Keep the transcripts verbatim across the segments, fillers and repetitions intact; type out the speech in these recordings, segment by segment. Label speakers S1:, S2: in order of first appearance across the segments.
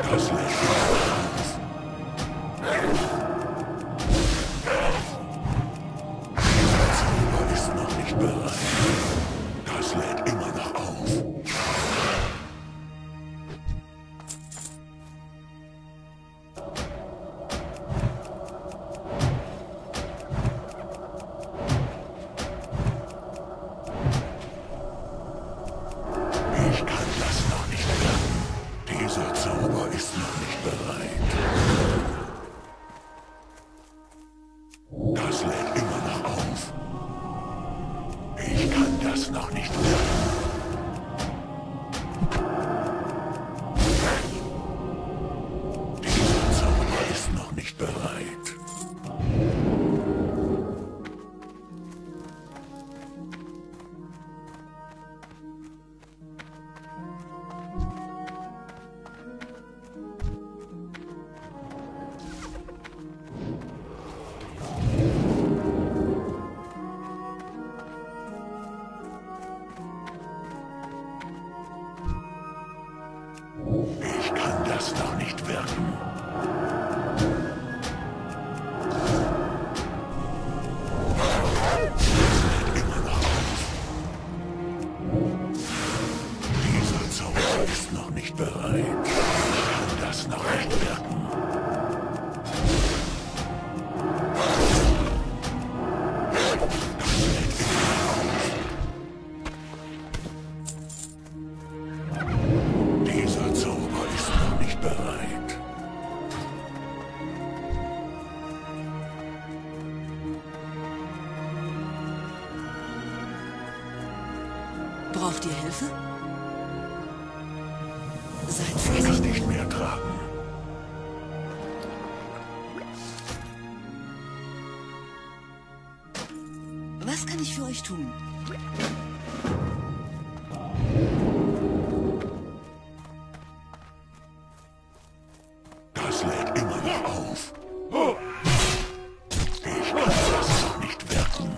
S1: Das lädt Dieser Zauber ist noch nicht bereit. Das lädt immer noch auf. Ich kann das noch nicht werden. Dieser Zauber ist noch nicht bereit. Das lädt immer noch auf. Ich kann das noch nicht werden. Dieser Zauber ist noch nicht bereit. Ich kann das noch nicht wirken. Immer noch auf. Dieser Zauber ist noch nicht bereit. Ich kann das noch nicht wirken. Das lädt immer auf. Dieser Zauber ist noch nicht bereit.
S2: Braucht ihr Hilfe? Seid
S1: Ich kann
S2: vorsichtig.
S1: nicht mehr tragen.
S2: Was kann ich für euch tun?
S1: Das lädt immer noch auf. Ich kann das noch nicht wirken.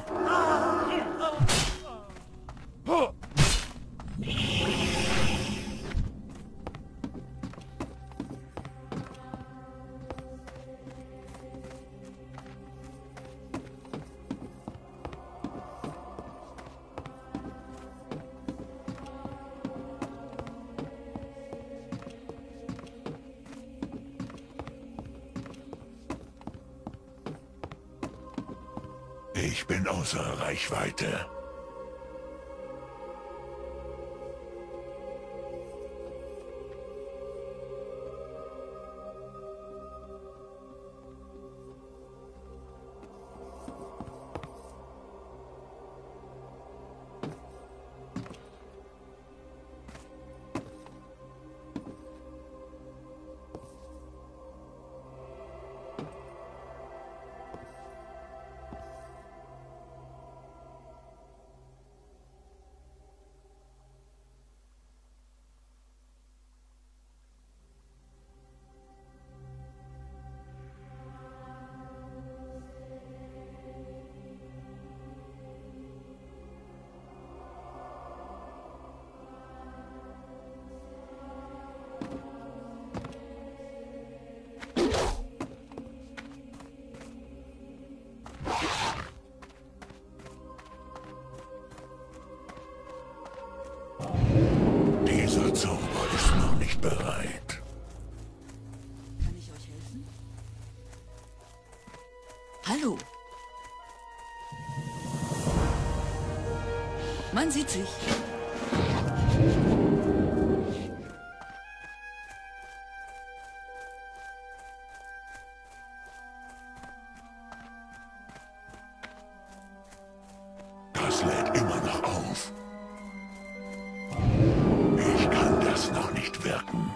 S1: Ich bin außer Reichweite. Dieser Zauber ist noch nicht bereit.
S2: Kann ich euch helfen? Hallo. Man sieht sich.
S1: Das lädt immer noch auf. Ich kann das noch nicht wirken.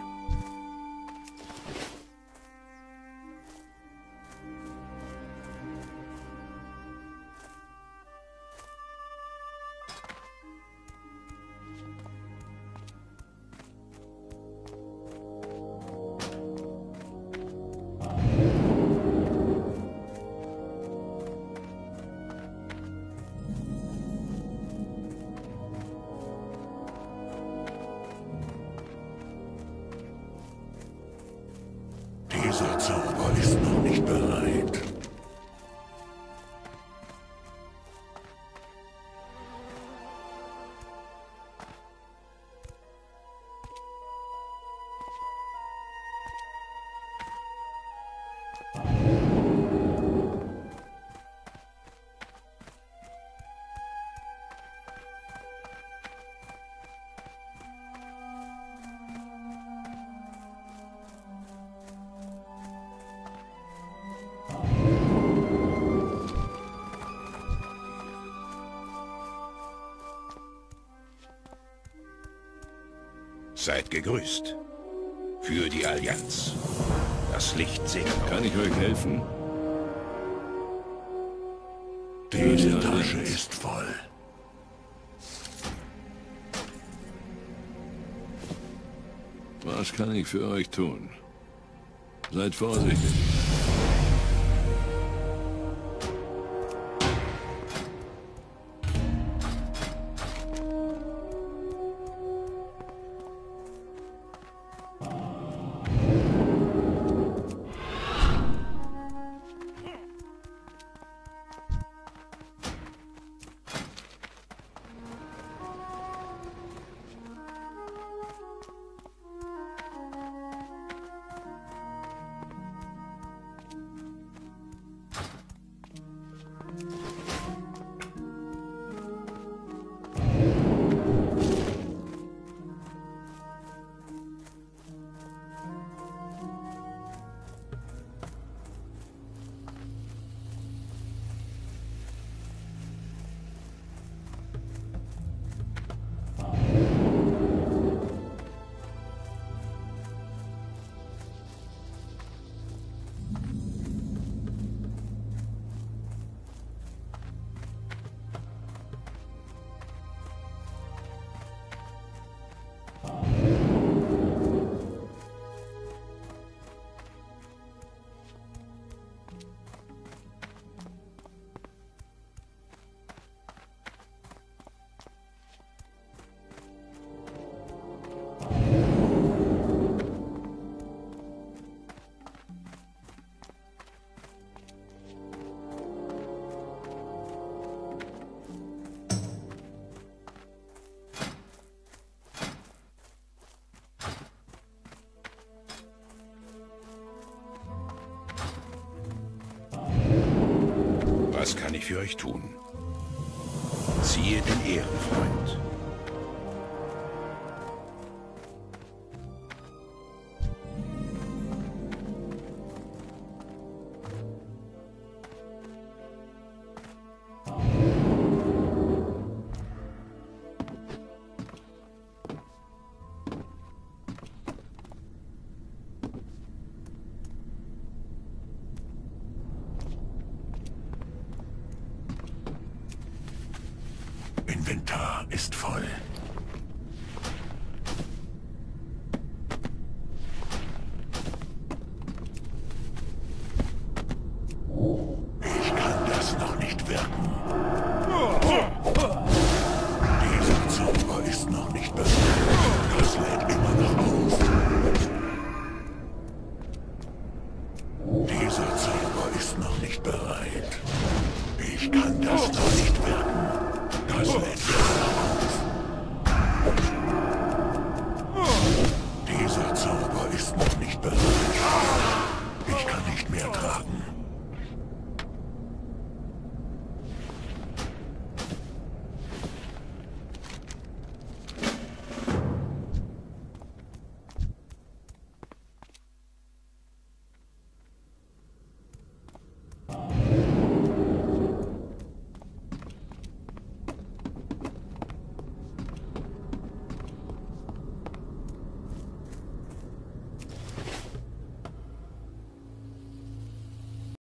S1: Dieser Zauber ist noch nicht bereit.
S3: Seid gegrüßt. Für die Allianz. Das Licht segelt auf.
S4: Kann ich euch helfen?
S1: Diese Tasche ist voll.
S4: Was kann ich für euch tun? Seid vorsichtig.
S3: Was kann ich für euch tun? Ziehe den Ehrenfreund.
S1: Inventar ist voll.